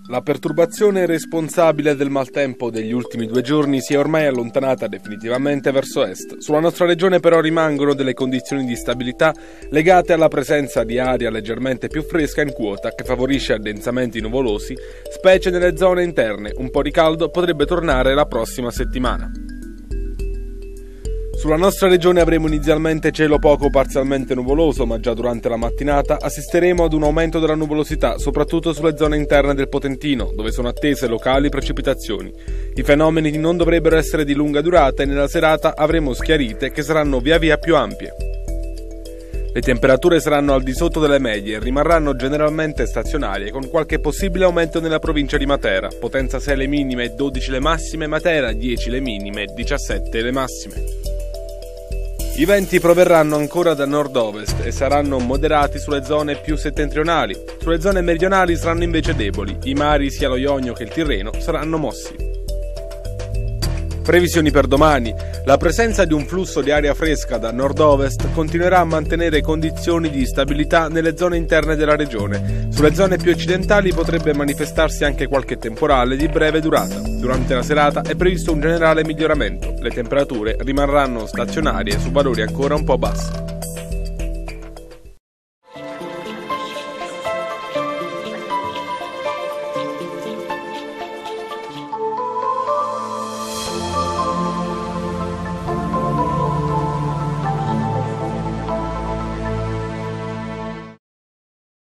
La perturbazione responsabile del maltempo degli ultimi 2 giorni si è ormai allontanata definitivamente verso est. Sulla nostra regione però rimangono delle condizioni di stabilità legate alla presenza di aria leggermente più fresca in quota che favorisce addensamenti nuvolosi, specie nelle zone interne. Un po' di caldo potrebbe tornare la prossima settimana. Sulla nostra regione avremo inizialmente cielo poco parzialmente nuvoloso, ma già durante la mattinata assisteremo ad un aumento della nuvolosità, soprattutto sulle zone interne del Potentino, dove sono attese locali precipitazioni. I fenomeni non dovrebbero essere di lunga durata e nella serata avremo schiarite che saranno via via più ampie. Le temperature saranno al di sotto delle medie e rimarranno generalmente stazionarie, con qualche possibile aumento nella provincia di Matera, potenza 6 le minime e 12 le massime, Matera 10 le minime e 17 le massime. I venti proverranno ancora da nord-ovest e saranno moderati sulle zone più settentrionali. Sulle zone meridionali saranno invece deboli. I mari, sia lo Ionio che il Tirreno, saranno mossi. Previsioni per domani. La presenza di un flusso di aria fresca da nord-ovest continuerà a mantenere condizioni di stabilità nelle zone interne della regione. Sulle zone più occidentali potrebbe manifestarsi anche qualche temporale di breve durata. Durante la serata è previsto un generale miglioramento. Le temperature rimarranno stazionarie su valori ancora un po' bassi.